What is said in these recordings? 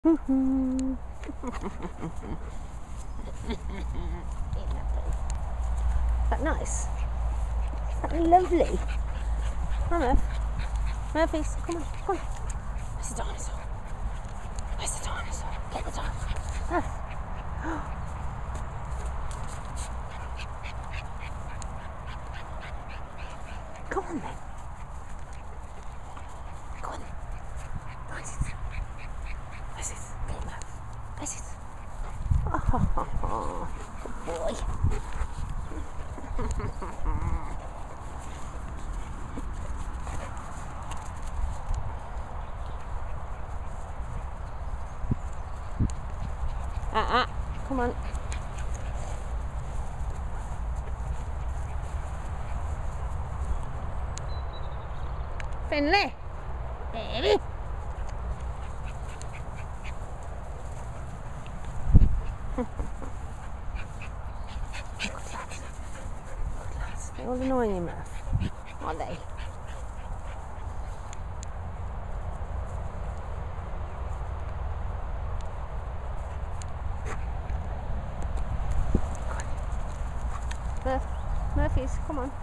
Is that nice? Is that lovely? Come on, Murphy's, come on, come on. Where's the dinosaur? Where's the dinosaur? Get the dinosaur. Murph. Come on then. Go on. Where's it? Where's it? Get him out. Where's it? Oh, good boy. Come on. Finley, baby. Good lads. Good lads. They're all annoying you, Murph, aren't they? Murphy's, come on.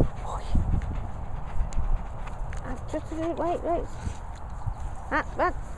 Just wait.